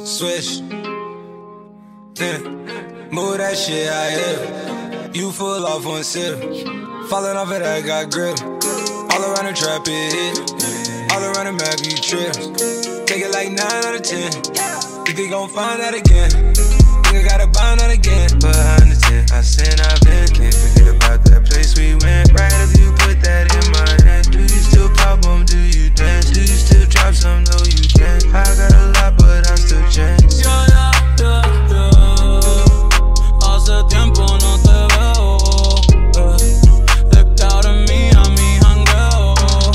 Switch. Move that shit out here. You full off one sip. Falling off it, I got grip. All around the trap, it hit. All around the map, you trip. Take it like 9 out of 10. Think they gon' find out again. Think I gotta bind out again. Behind the tent, I sin, I've been. Can't forget about that place we went. Right after you put that in my hand. Do you still pop on? Do you dance? Do you still drop some? No, you can't. I got a lot, but I still chance. Hace tiempo no te veo. Desde mí a mi jangueo.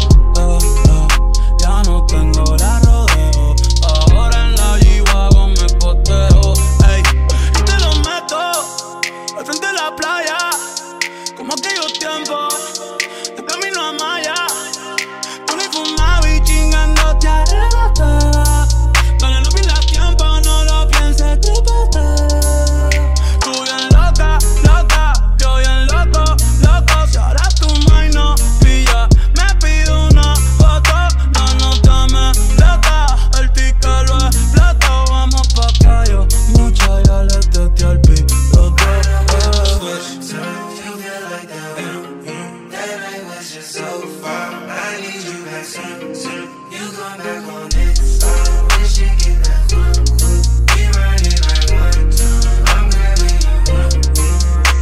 Ya no tengo la rodeo. Ahora en la G-Wagon me poteo. Ey, y te lo meto al frente de la playa, como aquellos tiempos de camino a Maya. Tú ni fumaba y chingándote arrebatada. Dale, no pierdas tiempo, no lo pienses, trépate. Tú bien loca, loca, yo bien loco, loco. Si ahora tu mind no pilla, me pido una foto. No nos dame plata, el ticket lo explota. Vamos pa' callo, mucha ya le testé al piloto. You come back on this. This shit get back quick. We run it like 1, 2. I'm grabbing you 1, 2.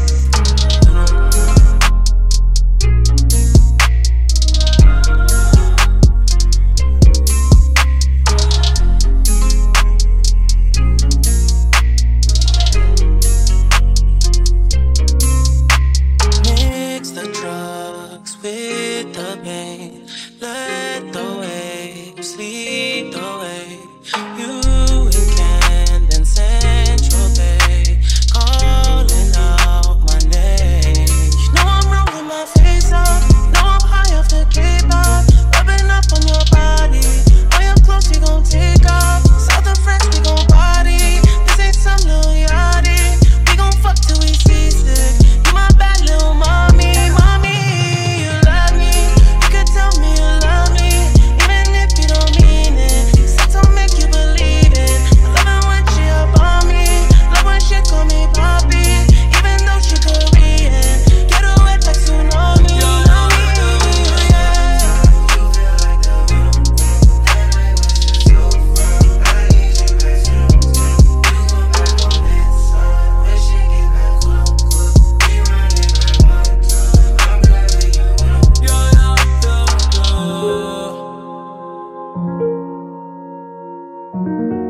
Mix the drugs with the pain. Let the waves lead the way. You and and Central Bay, calling out my name. You know I'm wrong with my face up. Know I'm high off the K-pop. Rubbing up on your body. All your clothes you gon' take off. South of France we gon' party. This ain't some little yachty. We gon' fuck till we see sick. You my bad little mommy, mommy. You love me. You can tell me you love me, even if you don't mean it. Sex will make you believe it. I love it when she up on me. Love when she call me papi, even though she Korean. Get her wet like tsunami. You know me, yeah. You feel like the rhythm. That night was just so fun. I need you back soon. You come back on this. When she get back quick. We run it like 1, 2. I'm grabbing you 1, 2. Yeah.